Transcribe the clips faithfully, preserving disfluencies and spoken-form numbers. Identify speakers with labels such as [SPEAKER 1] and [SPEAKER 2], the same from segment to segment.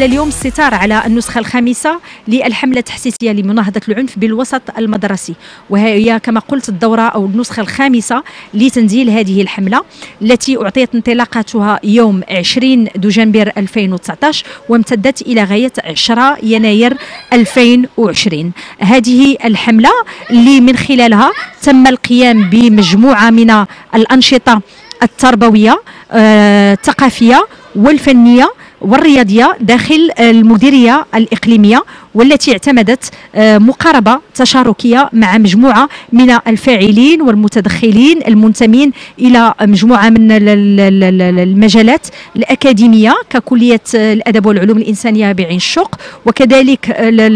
[SPEAKER 1] حل اليوم الستار على النسخة الخامسة للحملة التحسيسية لمناهضة العنف بالوسط المدرسي، وهي كما قلت الدورة أو النسخة الخامسة لتنزيل هذه الحملة التي أعطيت انطلاقاتها يوم عشرين دجنبر ألفين وتسعة عشر وامتدت إلى غاية عشرة يناير ألفين وعشرين. هذه الحملة اللي من خلالها تم القيام بمجموعة من الأنشطة التربوية آه، الثقافية والفنية والرياضية داخل المديرية الإقليمية، والتي اعتمدت مقاربة تشاركية مع مجموعة من الفاعلين والمتدخلين المنتمين إلى مجموعة من المجالات الأكاديمية ككلية الأدب والعلوم الإنسانية بعين الشوق، وكذلك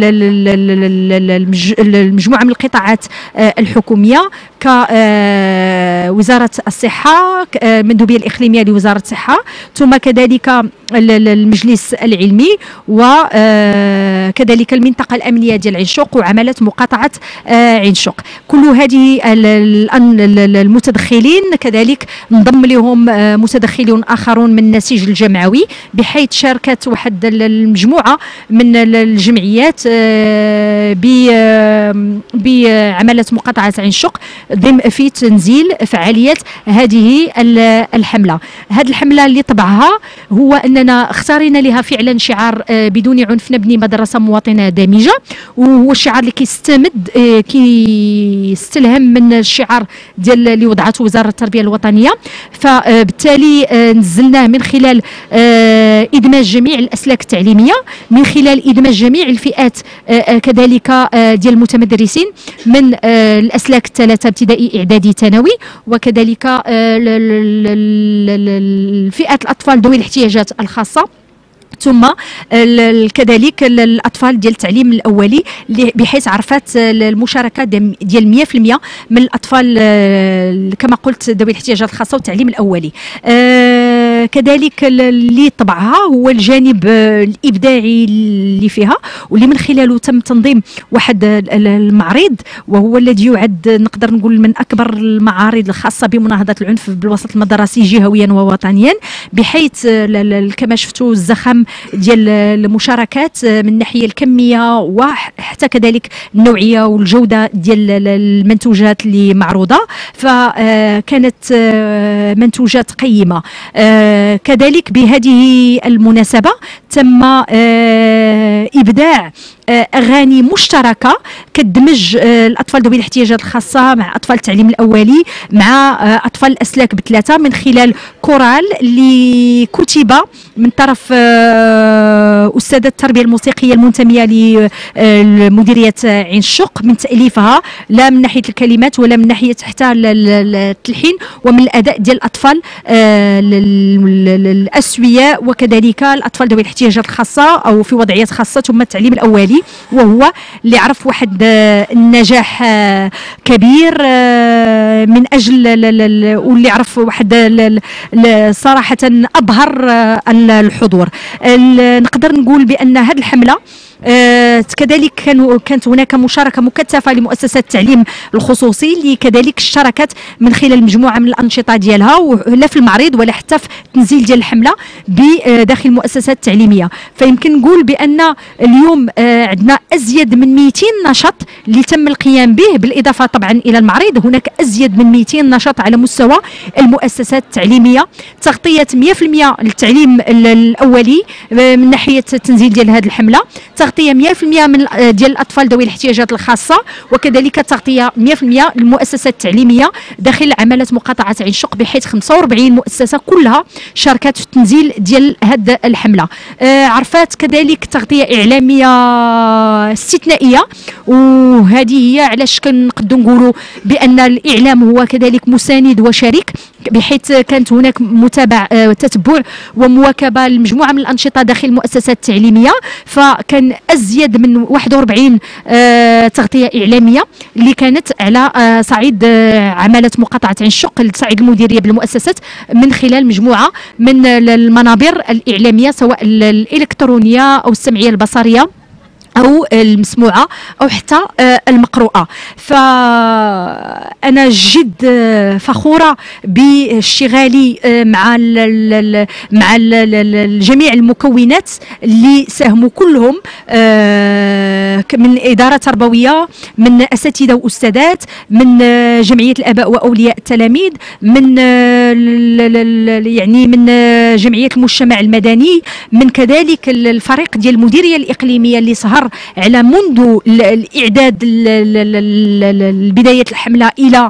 [SPEAKER 1] المجموعة من القطاعات الحكومية كوزارة الصحة، المندوبية الإقليمية لوزارة الصحة، ثم كذلك المجلس العلمي، وكذلك المنطقة الأمنية ديال عين شوق وعملت مقاطعة عين شوق. كل هذه المتدخلين كذلك انضم لهم متدخلون آخرون من النسيج الجمعوي، بحيث شاركت واحد المجموعة من الجمعيات بعملة مقاطعة عين شوق في تنزيل فعاليات هذه الحملة. هذه الحملة اللي طبعها هو أننا اختارنا لها فعلا شعار بدون عنف نبني مدرسة مواطنة دامجة، وهو الشعار اللي كيستمد كيستلهم من الشعار ديال اللي وضعته وزارة التربية الوطنية، فبالتالي نزلناه من خلال إدماج جميع الأسلاك التعليمية، من خلال إدماج جميع الفئات كذلك ديال المتمدرسين من الأسلاك الثلاثة ابتدائي إعدادي ثانوي، وكذلك الفئات الأطفال ذوي الاحتياجات الخاصة، ثم كذلك الاطفال ديال التعليم الاولي، بحيث عرفت المشاركه ديال مئة بالمئة من الاطفال كما قلت ذوي الاحتياجات الخاصه والتعليم الاولي. آه كذلك اللي طبعها هو الجانب الابداعي اللي فيها، واللي من خلاله تم تنظيم واحد المعرض، وهو الذي يعد نقدر نقول من اكبر المعارض الخاصه بمناهضه العنف بالوسط المدرسي جهويا ووطنيا، بحيث كما شفتوا الزخم ديال المشاركات من الناحيه الكميه وحتى كذلك النوعيه والجوده ديال المنتوجات اللي معروضه، فكانت منتوجات قيمه. كذلك بهذه المناسبه تم ابداع اغاني مشتركه كتدمج الاطفال ذوي الاحتياجات الخاصه مع اطفال التعليم الاولي مع اطفال الاسلاك بثلاثه، من خلال كورال اللي كتب من طرف استاذه التربيه الموسيقيه المنتميه لمديريه عين الشوق، من تاليفها لا من ناحيه الكلمات ولا من ناحيه حتى التلحين ومن الاداء ديال الاطفال الاسوياء، وكذلك الاطفال ذوي الاحتياجات الخاصه او في وضعيات خاصه، ثم التعليم الاولي، وهو اللي عرف واحد النجاح كبير من اجل واللي عرف واحد صراحه ابهر الحضور. نقدر نقول بان هذه الحمله آه كذلك كانوا كانت هناك مشاركه مكثفه لمؤسسات التعليم الخصوصي اللي كذلك اشتركت من خلال مجموعه من الانشطه ديالها، لا في المعرض ولا حتى في التنزيل ديال الحمله بداخل المؤسسات التعليميه. فيمكن نقول بان اليوم آه عندنا ازيد من مئتين نشاط اللي تم القيام به، بالاضافه طبعا الى المعرض هناك ازيد من مئتين نشاط على مستوى المؤسسات التعليميه، تغطيه مئة بالمئة للتعليم الاولي من ناحيه التنزيل ديال هذه الحمله، تغطيه مئة بالمئة من ديال الاطفال ذوي الاحتياجات الخاصه، وكذلك تغطيه مئة بالمئة للمؤسسات التعليميه داخل عمله مقاطعه عين شوق، بحيث خمسة وأربعين مؤسسه كلها شاركت في التنزيل ديال هذه الحمله. آه عرفات كذلك تغطيه اعلاميه استثنائيه، وهذه هي علاش كنقدروا نقولوا بان الاعلام هو كذلك مساند وشريك، بحيث كانت هناك متابعه آه تتبع ومواكبه لمجموعه من الانشطه داخل المؤسسات التعليميه، فكان ازيد من واحد وأربعين آه تغطيه اعلاميه اللي كانت على آه صعيد آه عماله مقاطعه عين شوق، صعيد المديريه بالمؤسسات من خلال مجموعه من المنابر الاعلاميه سواء الالكترونيه او السمعيه البصريه أو المسموعة أو حتى المقروءة. فأنا جد فخورة باشتغالي مع ال مع ال جميع المكونات اللي ساهموا كلهم من إدارة تربوية، من أساتذة وأستاذات، من جمعية الآباء وأولياء التلاميذ، من يعني من جمعية المجتمع المدني، من كذلك الفريق ديال المديرية الإقليمية اللي سهر على منذ الإعداد بداية الحملة إلى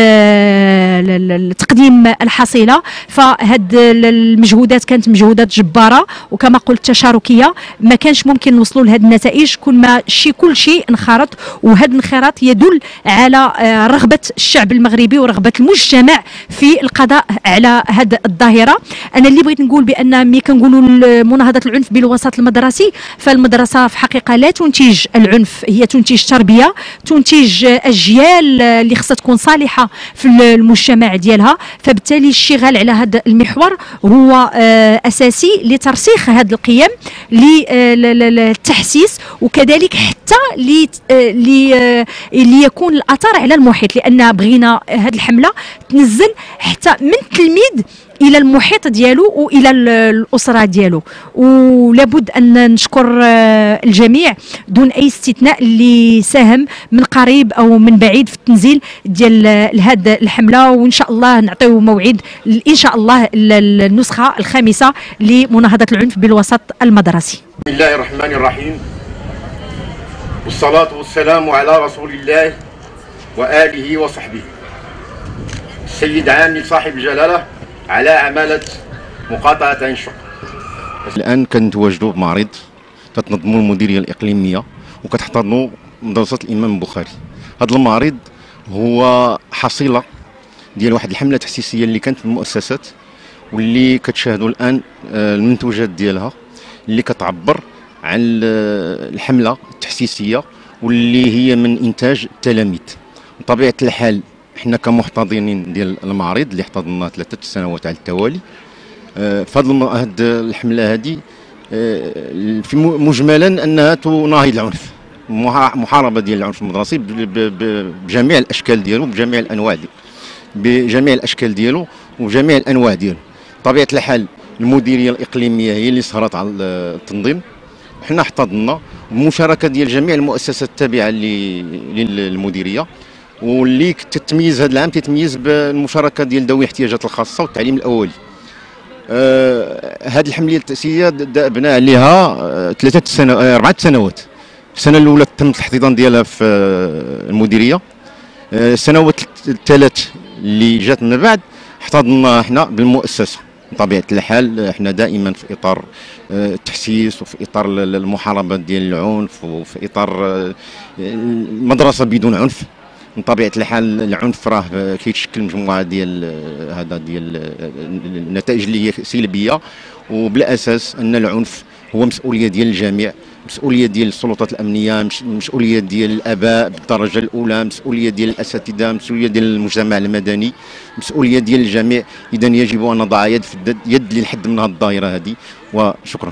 [SPEAKER 1] تقديم الحصيلة. فهاد المجهودات كانت مجهودات جبارة، وكما قلت تشاركية. ما كانش ممكن نوصلوا لهذه النتائج كل ما شي كل شيء انخرط، وهذا الانخراط يدل على رغبة الشعب المغربي ورغبة المجتمع في القضاء على هذه الظاهرة. أنا اللي بغيت نقول بأن ملي كنقولوا مناهضة العنف بالوسط المدرسي، فالمدرسة في حقيقة لا تنتج العنف، هي تنتج تربية، تنتج أجيال اللي خصها تكون صالحة في المجتمع ديالها. فبالتالي الاشتغال على هذا المحور هو أساسي لترسيخ هذه القيم، للتحسيس، وكذلك حتى ليكون الأثر على المحيط، لأن بغينا هذه الحملة تنزل حتى من التلميذ الى المحيط ديالو والى الاسره ديالو. ولابد ان نشكر الجميع دون اي استثناء اللي ساهم من قريب او من بعيد في التنزيل ديال هذه الحمله. وان شاء الله نعطيو موعد ان شاء الله النسخه الخامسه لمناهضه العنف بالوسط المدرسي.
[SPEAKER 2] بسم الله الرحمن الرحيم، والصلاه والسلام على رسول الله واله وصحبه. السيد عامل صاحب الجلاله على عمالة مقاطعة عين شقر.
[SPEAKER 3] الآن كنتواجدوا بمعرض تتنظموا المديرية الإقليمية وكتحتضنوا مدرسة الإمام البخاري. هذا المعرض هو حصيلة ديال واحد الحملة تحسيسية اللي كانت في المؤسسات، واللي كتشاهدوا الآن المنتوجات ديالها اللي كتعبر عن الحملة التحسيسية واللي هي من إنتاج التلاميذ. بطبيعة الحال احنا كمحتضنين ديال المعرض اللي احتضناه ثلاثة سنوات على التوالي، فهاد الحمله هذه في مجملا انها تناهض العنف، محاربه ديال العنف المدرسي بجميع الاشكال ديالو، بجميع الانواع ديالو، بجميع الاشكال ديالو وجميع الانواع ديالو. بطبيعه الحال المديريه الاقليميه هي اللي سهرت على التنظيم، وحنا احتضنا بمشاركه ديال جميع المؤسسات التابعه للمديريه، واللي تتميز هذا العام تتميز بالمشاركه ديال ذوي الاحتياجات الخاصه والتعليم الاولي. آه هذه الحمليه التاسيسيه دابنا عليها ثلاثه سنوات اربعه سنوات. السنه الاولى تم الاحتضان ديالها في المديريه، آه السنوات الثلاث اللي جات من بعد احتضنا احنا بالمؤسسه. بطبيعه الحال احنا دائما في اطار التحسيس وفي اطار المحاربه ديال العنف وفي اطار المدرسه بدون عنف. من طبيعه الحال العنف راه كيتشكل مجموعه ديال هذا ديال النتائج اللي هي سلبيه، وبالاساس ان العنف هو مسؤوليه ديال الجميع، مسؤوليه ديال السلطات الامنيه، مسؤوليه ديال الاباء بالدرجه الاولى، مسؤوليه ديال الاساتذه، مسؤوليه ديال المجتمع المدني، مسؤوليه ديال الجميع. اذا يجب ان نضع يد في يد للحد من هذه الظاهره هذه. وشكرا.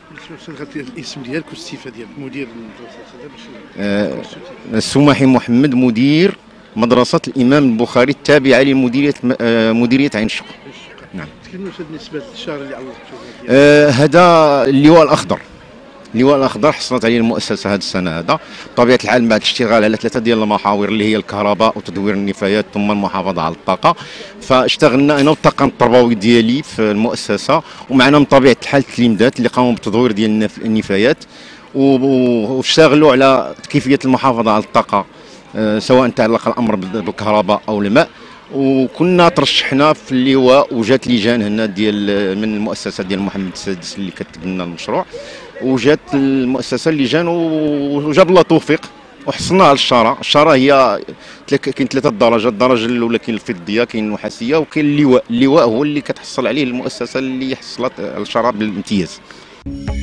[SPEAKER 4] الاسم ديالك والصفه ديالك مدير المدرسه؟
[SPEAKER 3] آه السماحي محمد، مدير مدرسه الامام البخاري التابعه لمديريه آه مديريه عين شقر.
[SPEAKER 4] نعم. تكلموا بالنسبه للشهر اللي عوضتوا
[SPEAKER 3] آه هذا اللواء الاخضر. اللواء الاخضر حصلت عليه المؤسسه هذه السنه هذا. بطبيعه الحال بعد الاشتغال على ثلاثه ديال المحاور اللي هي الكهرباء وتدوير النفايات ثم المحافظه على الطاقه، فاشتغلنا انا والطاقم التربوي ديالي في المؤسسه، ومعنا من طبيعه الحال التلميذات اللي قاموا بالتدوير ديال النفايات، واشتغلوا على كيفيه المحافظه على الطاقه سواء تعلق الامر بالكهرباء او الماء. وكنا ترشحنا في اللواء وجات لجان هنا ديال من المؤسسه ديال محمد السادس اللي كتب لنا المشروع، وجات المؤسسه اللجان وجاب الله توفيق وحصلنا على الشاره. الشاره هي كاين ثلاثه درجات، الدرجه الاولى كاين الفضيه، كاين النحاسيه، وكاين اللواء. اللواء هو اللي كتحصل عليه المؤسسه اللي حصلت على الشاره بالامتياز.